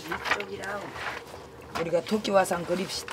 이쪽이라고. 우리가 토끼화상 그립시다.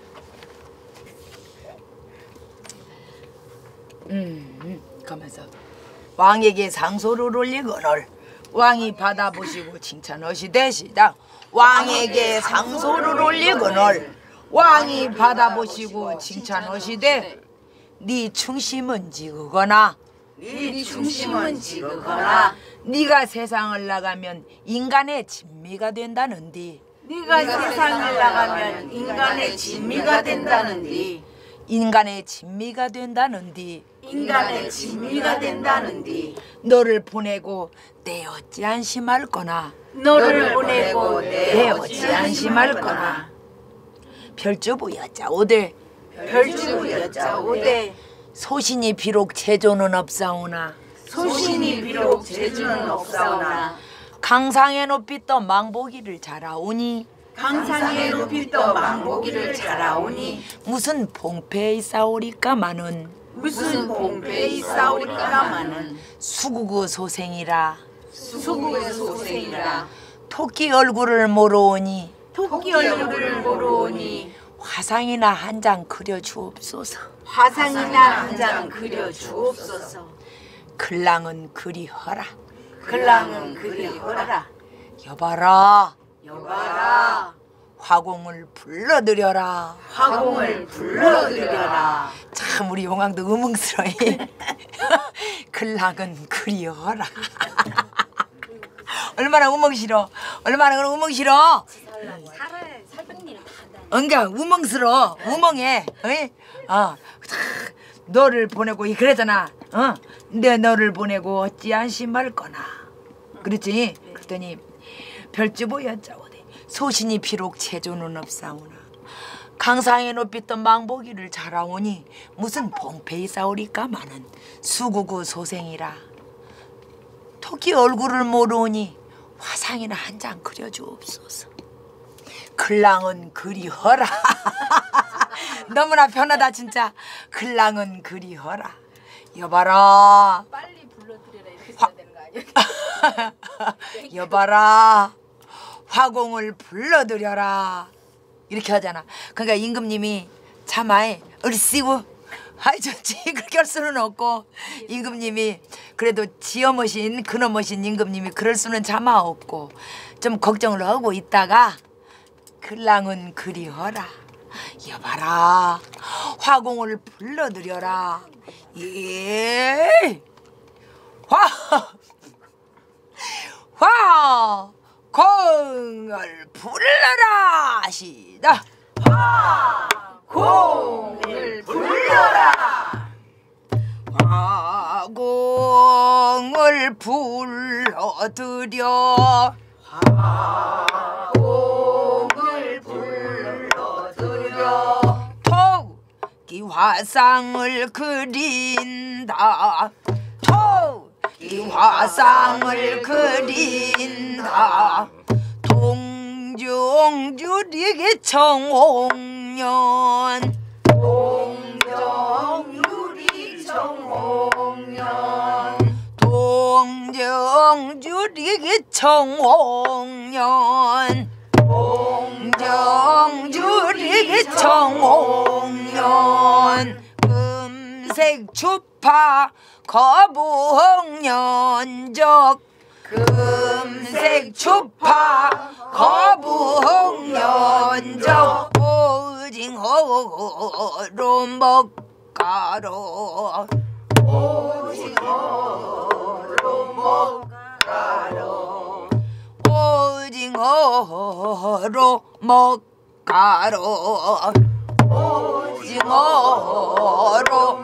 가면서 왕에게 상소를 올리거늘 왕이 받아보시고 칭찬하시되시다. 왕에게 상소를 올리거늘 왕이 받아보시고 칭찬하시되 네 충심은 지그거나 네 중심은 지그거나 네가 세상을 나가면 인간의 진미가 된다는디 네가 세상을 나가면 인간의 진미가 된다는디 인간의 진미가 된다는디 인간의 진미가 된다는디 너를 보내고 내 어찌 안심할 거나 너를 보내고 내 어찌 안심할 거나 별주부 여자 오대 별주부 여자 오대 소신이 비록 제조는 없사오나 소신이 비록 재주는 없사오나 강상에 높이 떠 망보기를 자라오니 강상에 높이 떠 망보기를 자라오니 무슨 봉패에 싸우리까마는 무슨 봉패에 싸우리까마는 수구구 소생이라 수구의 소생이라 토끼 얼굴을 모르오니 토끼 얼굴을 모르오니 화상이나 한 장 그려 주옵소서. 화상이나 한 장 그려 주옵소서. 글랑은 그리허라. 글랑은 그리허라. 여봐라. 여봐라. 화공을 불러들여라. 화공을 불러들여라. 참 우리 용왕도 음흥스러워. 글랑은 그리허라. 얼마나 우멍 싫어. 그러니까 우멍스러워. 우멍해. 너를 보내고 그러잖아. 내 너를 보내고 어찌 안심할 거나. 그렇지? 그랬더니 별주보 여자오되 소신이 비록 체조는 없사오나 강상에 높이 떠 망보기를 자라오니 무슨 봉패이 싸우리까마는 수구구 소생이라 토끼 얼굴을 모르오니 화상이나 한 장 그려주옵소서. 글랑은 그리허라. 너무나 편하다 진짜. 글랑은 그리허라. 여봐라. 빨리 불러드려라 이렇게 써야 되는 거 아니야? 여봐라. 화공을 불러들여라. 이렇게 하잖아. 그러니까 임금님이 참아해. 얼씨구. 아이 좋지. 그렇게 할 수는 없고 임금님이 그래도 지어머신 그놈머신 임금님이 그럴 수는 참아 없고 좀 걱정을 하고 있다가 글랑은 그리허라. 여봐라. 화공을 불러들여라. 예. 화공을 불러라. 시다. 화공을 불러라. 화공을 불러들여. 화공을 불러들여. 토끼 화상을 그린다. 토끼 화상을 그린다. 동정주리기 청홍년. 동정유리 청홍년. 동정주리기 청홍년. 동정주리기 청홍년. 금색 주파 거북연적. 금색 주파 거북연적. 오징어로 먹가로. 오징어로 먹가로. 오징어로 먹가로. 오징어로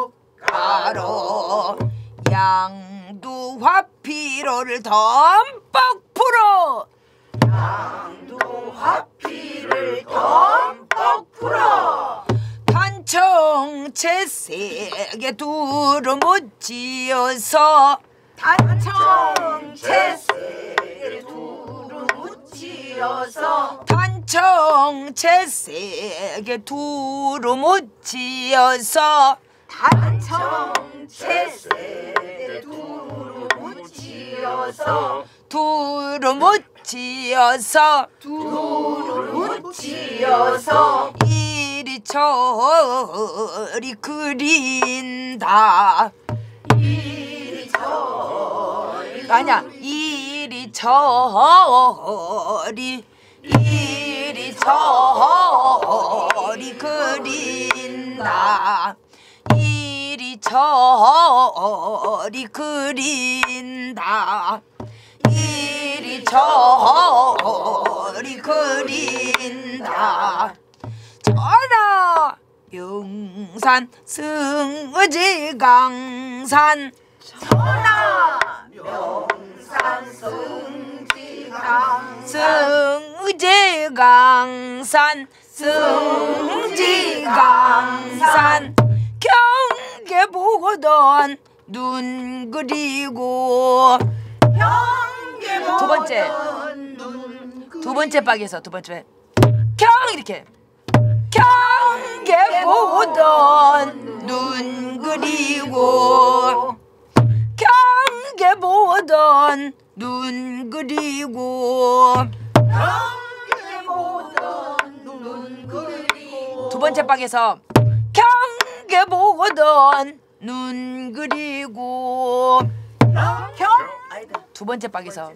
먹가로. 양두화피로를 덤뻑 풀어. 양두화피를 덤뻑 풀어. 단청채색에 두루 묻지어서. 단청채색에 두루 묻지어서. 단청채색에 두루 묻지어서. 단청채색에 두루 묻지어서. 두루 묻지어서. 붙이어서 붙이어서 이리 저리 그린다. 아니야, 이리 저리 그린다. 이리 저리 그린다. 이리 저리 그린다. 전하 영산 승지강산 전하 명산 승지강산 승지강산 경계 보던 눈 그리고 두 번째 박에서 두 번째 경 이렇게 경계 보던 눈 그리고 경계 보던 눈 그리고 두 번째 박에서 경계 보던 눈 그리고 두 번째 박에서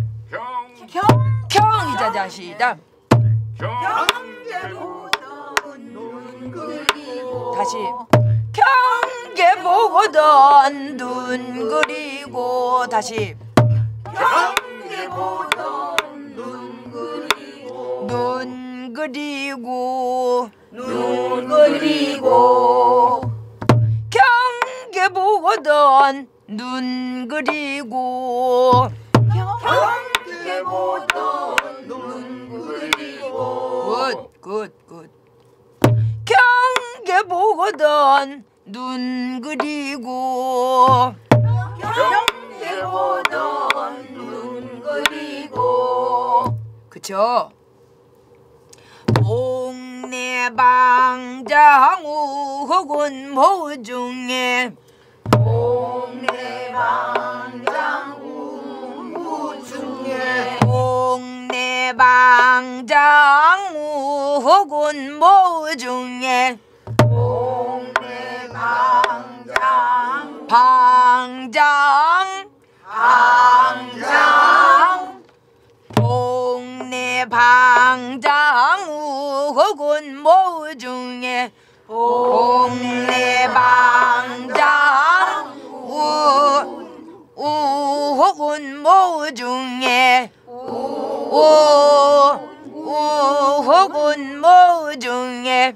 경이자 자시다. 다시 경계 보던 눈 그리고 다시 눈 그리고 경계 보던 눈 그리고 굿 경계 보던 눈 그리고 그쵸? 동네방장우 혹은 모중에 동네방장우 혹은 모중에 방장 동네 방장우 혹은 모중에 동네 방장우 혹은 모중에 혹은 모중에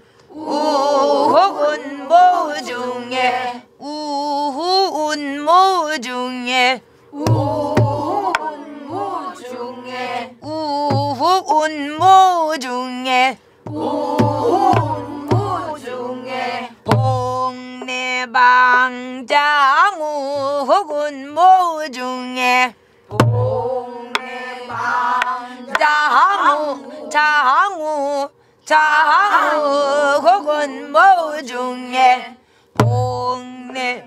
혹은 모중에 우훈 모중에 우훈 모중에 동네 방장우 혹은 모중에 장우 혹은 모중에 동네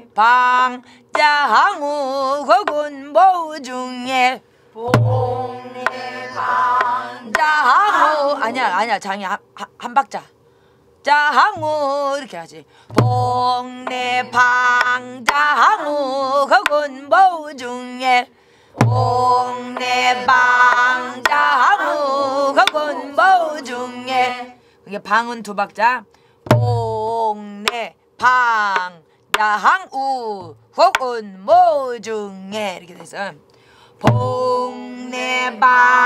방장우 혹은 모중에 장우 아니야 장이 한 박자 장우 이렇게 하지. 동네 방장우 혹은 모중에 동네 방장우 혹은 모중에 이게 방은 두 박자. 동네 방장우 혹은 모중에 이렇게 돼서 동네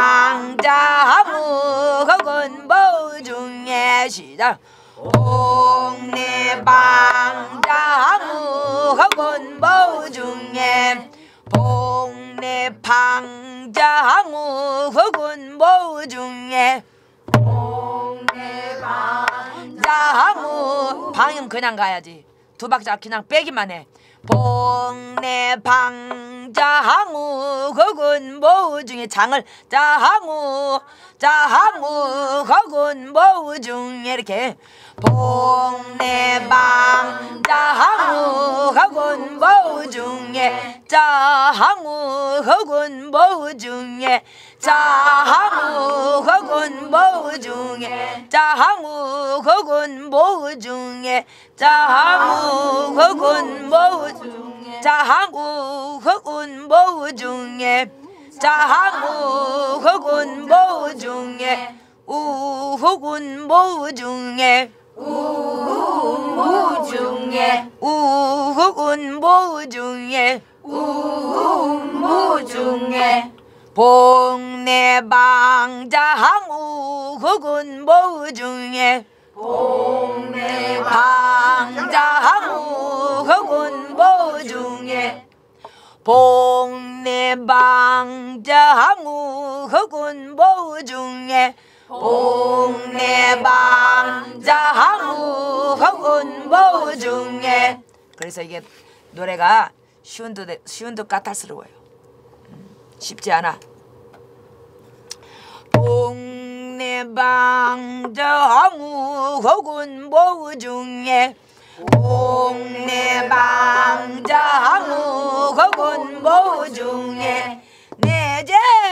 방장우 혹은 모중에 시작. 동네 방장우 혹은 모중에 동네 방장우 혹은 모중에 방장우 방은 그냥 가야지. 두 박자 그냥 빼기만 해. 동네 방장우 장우 거군 뭐 중에 장을 장우 거군 뭐 중에 이렇게 복내방 장우 거군 뭐 중에 장우 거군 뭐 중에 장우 거군 뭐 중에 장우 거군 뭐 중에 장우 거군 뭐 중에 장우 거군 뭐 중에 장우 거군 뭐 중에 우호군 뭐 중에 우무 중에 우호군 뭐 중에 우무 중에 복내방 장우 거군 뭐 중에 복내방 장우 거군 뭐 중에 복내방 장우 거군 뭐 중에 복내방 장우 거군 뭐 중에. 그래서 이게 노래가 쉬운 듯 까탈스러워요. 쉽지 않아. 복내방 장우 거군 뭐 중에 복내방 장우 거군 뭐 중에 내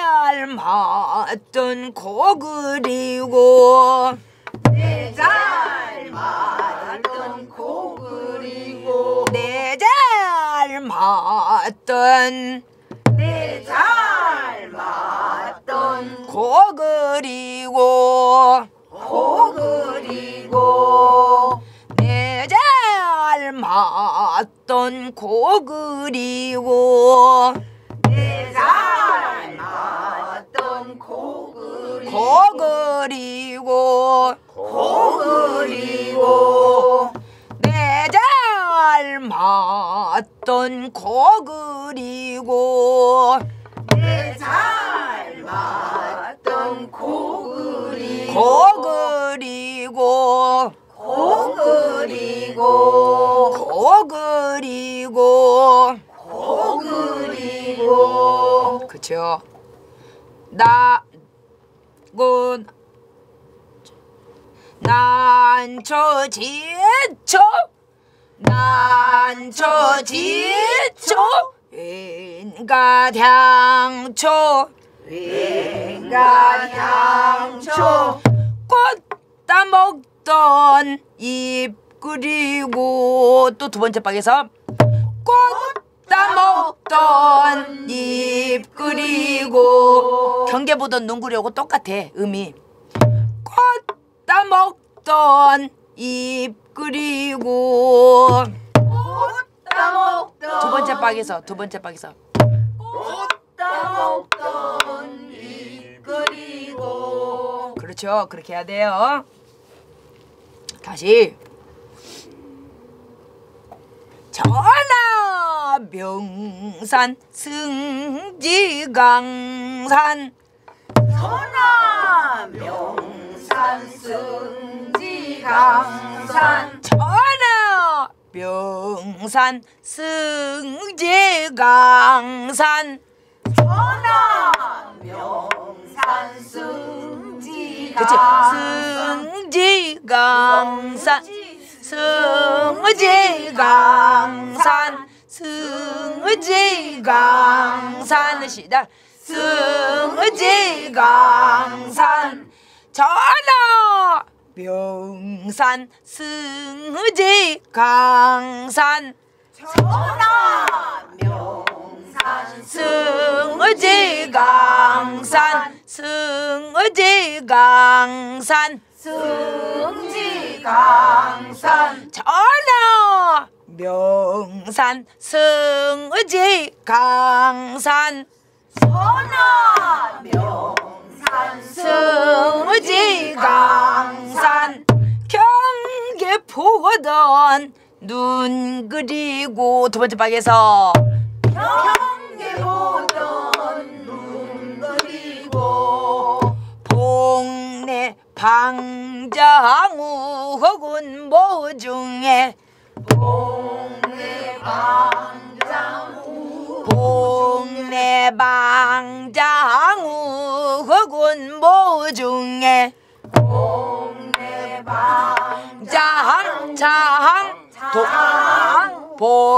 닮았던 코 그리고 내 닮았던 코 그리고 내 닮았던 내 닮았던 코 그리고 코 그리고 내 닮았던 코 그리고 내 닮았던 코 그리고 코 그리고 코 그리고 내 닮았던 코 그리고 내 닮았던 코 그리고 코 그리고 코 그리고 코 그리고 코 그리고 그쵸. 나군 난초 지초 난초 지초 왼가향초 왼가향초 꽃 따먹던 잎 그리고 또 두 번째 방에서 꽃 따먹던 잎 그리고 경계 보던 눈 그리고 똑같아 음이. 꽃 따먹던 잎 그리고 따먹던 두 번째 방에서 꽃 따먹던 잎 그리고 그렇죠. 그렇게 해야 돼요. 다시 전하 명산 승지강산 전하 명산 승지강산 전하 명산 승지강산 전하 명산 그치 승지강산 승지강산 승지강산 시작 승지강산 전하 명산 승지강산 전하 명산 승지강산 승지강산 승지강산 전하 명산 승지강산 전하 명산 승지강산 경계 보던 눈 그리고 두 번째 방에서 경계 보던 눈 그리고 복내 방장우 혹은 뭐 중에 복내 방장우 봉내방장우 흑운모 중에 봉내방장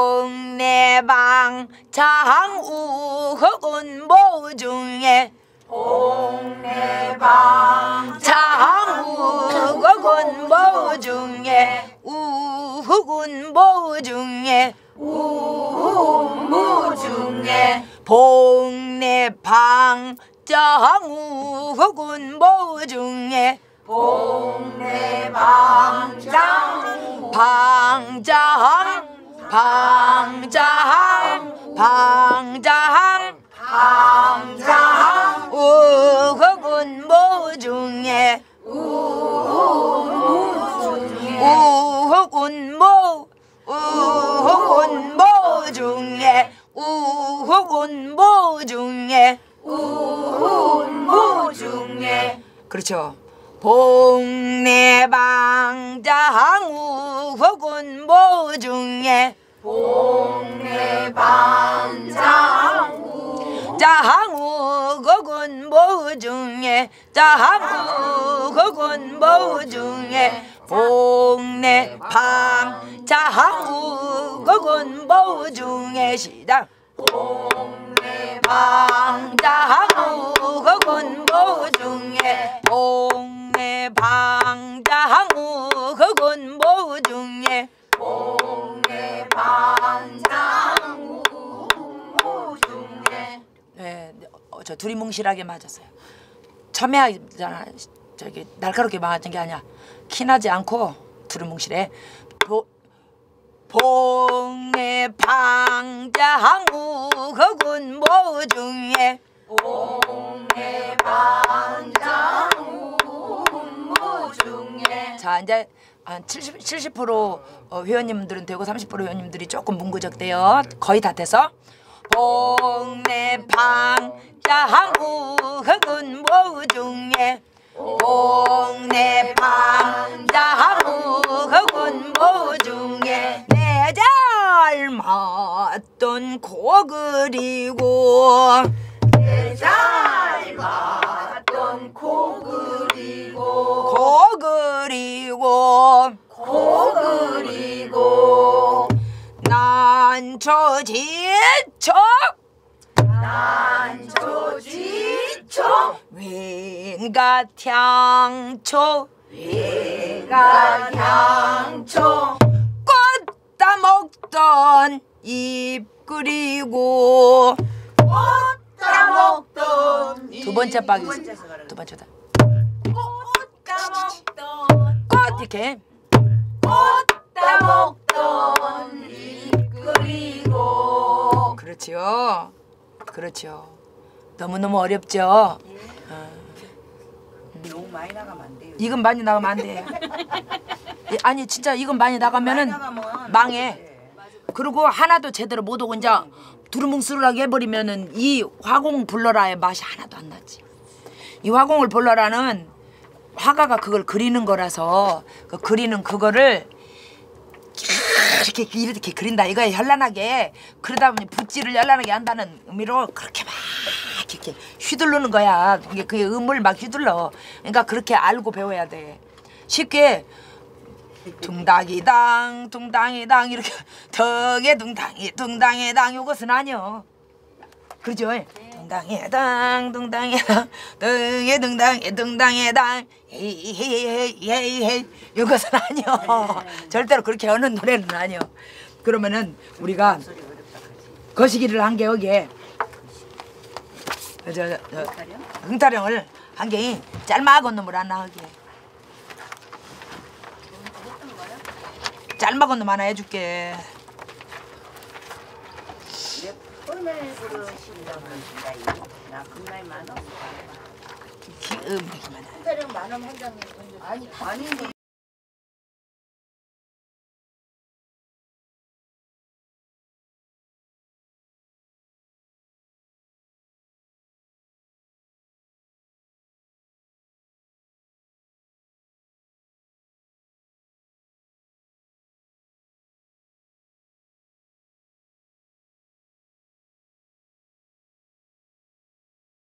봉내방장우 흑운모 중에 장우흑운모 중에 우흑운모 중에 봉내방장우흑운모 중에 방장 우흑운모 중에 우흑운모 중에 우흑운모 중에 그렇죠. 봉내방장 우흑운모 중에 장우흑운모 중에 장우흑운모 중에 봉내방장우흑운모 중에 시작 봉내방장우흑운모 중에 봉내방장우흑운모 중에 네, 저 둘이 뭉실하게 맞았어요. 첨예하잖아. 저기 날카롭게 맞은 게 아니야. 키나지 않고 두루뭉실해. 봉내방장우흑운모 중에 자 이제 한 70% 회원님들은 되고 30% 회원님들이 조금 문구적돼요. 거의 다 돼서 봉내방장우흑운모 중에 봉내방장우흑운모 중에 내 닮았던 코 그리고 내 닮았던 코 그리고 난초 지쳐 윙가 향초 꽃 따먹던 잎 그리고 두 번째 박이 두 번째다. 꽃 이렇게 그렇지요. 그렇죠. 너무너무 어렵죠. 너무 많이 나가면 안 돼요. 이건 많이 나가면 안 돼. 아니 진짜 이건 많이 나가면은 망해. 그리고 하나도 제대로 못 오고 이제 두루뭉술하게 해버리면은 이 화공 불러라의 맛이 하나도 안 나지. 이 화공을 불러라는 화가가 그걸 그리는 거라서 그 그리는 그거를 이렇게 그린다 이거에 현란하게 그러다 보니 붓질을 현란하게 한다는 의미로 그렇게 막 이렇게 휘두르는 거야. 그게 음을 막 휘둘러. 그러니까 그렇게 알고 배워야 돼. 쉽게 둥당이당 둥당이당 이렇게 덕에 둥당이당 요것은 아니요. 그러죠? 둥당이당 둥당이당 덕에 둥당이당 헤이 요것은 아니요. 절대로 그렇게 하는 노래는 아니요. 그러면은 우리가 거시기를 한 게 여기에 흥타령을 한 게 짤막한 놈을 하나 하게. 짤막한 놈 하나 해줄게. 얼마나 부르신다고 하신다 이거. 나 금나이 많아. 기음이기만 해. 한달에 만원 한 장에 아니